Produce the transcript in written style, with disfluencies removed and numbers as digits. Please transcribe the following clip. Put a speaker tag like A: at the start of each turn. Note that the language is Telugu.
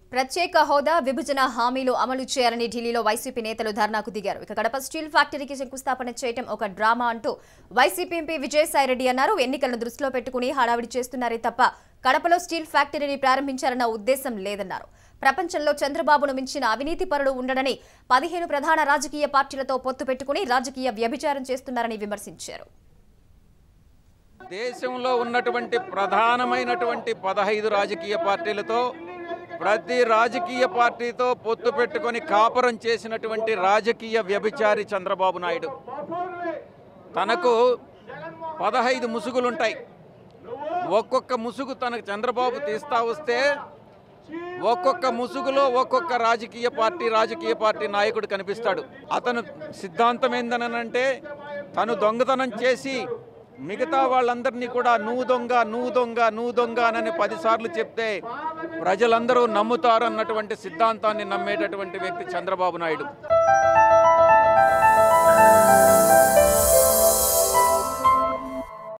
A: ప్రత్యేక హోదా విభజన హామీలు అమలు చేయాలని ఢిల్లీలో వైసీపీ నేతలు ధర్నాకు దిగారు. ఇక కడప స్టీల్ ఫ్యాక్టరీకి శంకుస్థాపన చేయడం ఒక డ్రామా అంటూ వైసీపీ ఎంపీ విజయసాయి రెడ్డి అన్నారు. ఎన్నికలను దృష్టిలో పెట్టుకుని హడావిడి చేస్తున్నారే తప్ప కడపలో స్టీల్ ఫ్యాక్టరీని ప్రారంభించాలన్న ఉద్దేశం లేదన్నారు. ప్రపంచంలో చంద్రబాబును మించిన అవినీతి పరుడు ఉండడని 15 ప్రధాన రాజకీయ పార్టీలతో పొత్తు పెట్టుకుని రాజకీయ వ్యభిచారం చేస్తున్నారని విమర్శించారు.
B: దేశంలో ఉన్నటువంటి ప్రధానమైనటువంటి 15 రాజకీయ పార్టీలతో ప్రతి రాజకీయ పార్టీతో పొత్తు పెట్టుకొని కాపురం చేసినటువంటి రాజకీయ వ్యభిచారి చంద్రబాబు నాయుడు. తనకు 15 ముసుగులుంటాయి. ఒక్కొక్క ముసుగు తనకు చంద్రబాబు తీస్తా వస్తే ఒక్కొక్క ముసుగులో ఒక్కొక్క రాజకీయ పార్టీ నాయకుడు కనిపిస్తాడు. అతను సిద్ధాంతం ఏందనంటే తను దొంగతనం చేసి మిగతా వాళ్ళందరినీ కూడా నువ్వు దొంగ అని 10 సార్లు చెప్తే ప్రజలందరూ నమ్ముతారన్నటువంటి సిద్ధాంతాన్ని నమ్మేటటువంటి వ్యక్తి చంద్రబాబు నాయుడు.